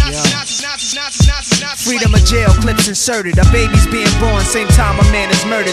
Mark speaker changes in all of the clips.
Speaker 1: Freedom of jail clips inserted. A baby's being born, same time a man is murdered.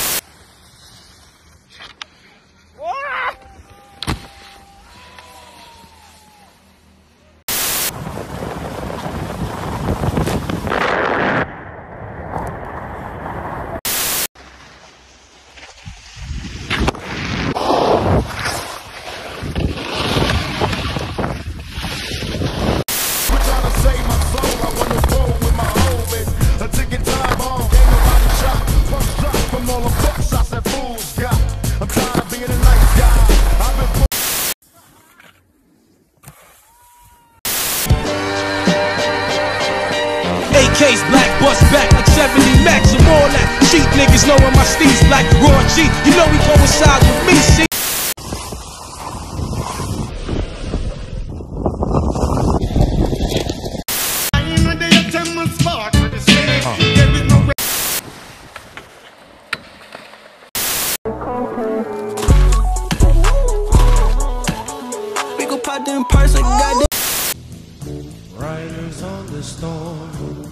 Speaker 2: AKs black, bust back like 70 max and all that. Cheap niggas knowin' my steez black, raw G. You know we coincide with me, see?
Speaker 3: We gon' pop them parts like goddamn.
Speaker 2: Riders on the storm.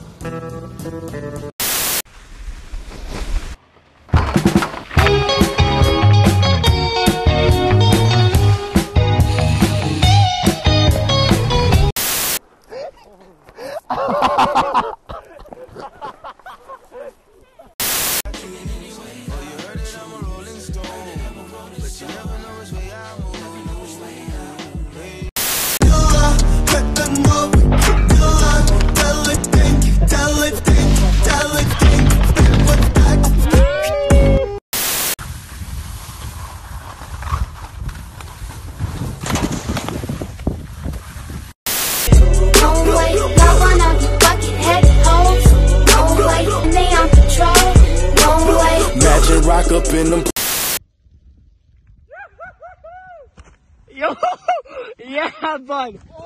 Speaker 3: Rock up in them.
Speaker 1: Yo, yeah, bud.